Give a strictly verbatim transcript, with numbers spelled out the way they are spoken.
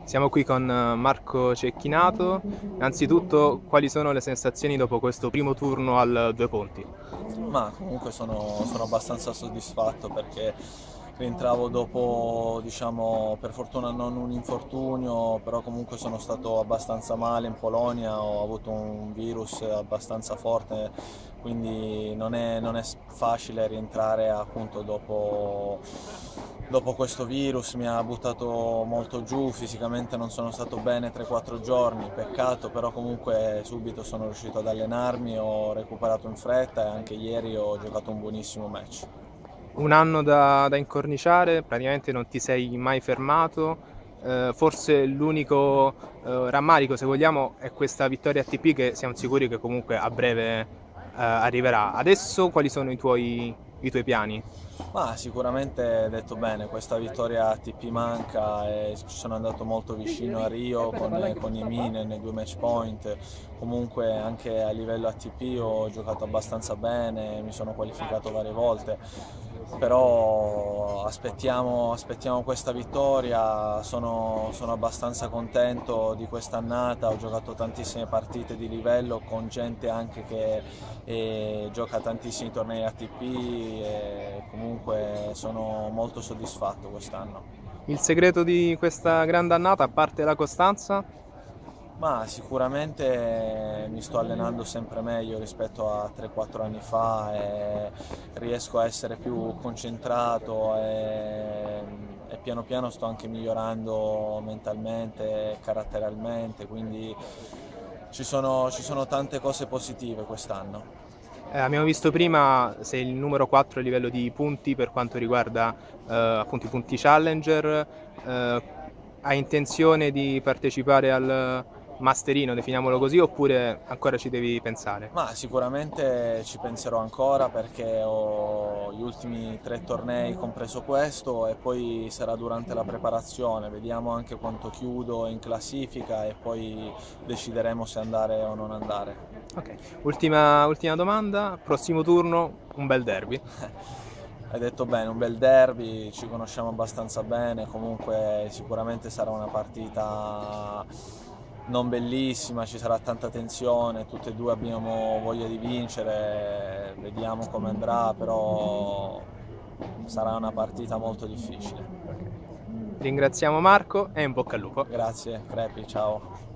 Siamo qui con Marco Cecchinato. Innanzitutto, quali sono le sensazioni dopo questo primo turno al Due Ponti? Ma comunque sono, sono abbastanza soddisfatto perché rientravo dopo, diciamo, per fortuna non un infortunio, però comunque sono stato abbastanza male in Polonia, ho avuto un virus abbastanza forte, quindi non è, non è facile rientrare appunto dopo, dopo questo virus, mi ha buttato molto giù, fisicamente non sono stato bene tre quattro giorni, peccato, però comunque subito sono riuscito ad allenarmi, ho recuperato in fretta e anche ieri ho giocato un buonissimo match. Un anno da, da incorniciare, praticamente non ti sei mai fermato. Eh, forse l'unico eh, rammarico, se vogliamo, è questa vittoria A T P che siamo sicuri che comunque a breve eh, arriverà. Adesso quali sono i tuoi, i tuoi piani? Ma sicuramente hai detto bene, questa vittoria A T P manca e ci sono andato molto vicino a Rio con, con Yemine nei due match point, comunque anche a livello A T P ho giocato abbastanza bene, mi sono qualificato varie volte, però aspettiamo, aspettiamo questa vittoria, sono, sono abbastanza contento di quest'annata, ho giocato tantissime partite di livello con gente anche che eh, gioca tantissimi tornei A T P e comunque sono molto soddisfatto quest'anno. Il segreto di questa grande annata, a parte la costanza? Ma sicuramente mi sto allenando sempre meglio rispetto a tre quattro anni fa e riesco a essere più concentrato e, e piano piano sto anche migliorando mentalmente e caratterialmente, quindi ci sono, ci sono tante cose positive quest'anno. Eh, abbiamo visto prima sei il numero quattro a livello di punti per quanto riguarda eh, appunto i punti Challenger. Eh, hai intenzione di partecipare al Masterino, definiamolo così, oppure ancora ci devi pensare? Ma sicuramente ci penserò ancora perché ho gli ultimi tre tornei, compreso questo, e poi sarà durante la preparazione. Vediamo anche quanto chiudo in classifica e poi decideremo se andare o non andare. Ok, ultima, ultima domanda, prossimo turno, un bel derby. Hai detto bene, un bel derby, ci conosciamo abbastanza bene, comunque sicuramente sarà una partita non bellissima, ci sarà tanta tensione, tutti e due abbiamo voglia di vincere, vediamo come andrà, però sarà una partita molto difficile. Ringraziamo Marco e in bocca al lupo. Grazie, Crepi, ciao.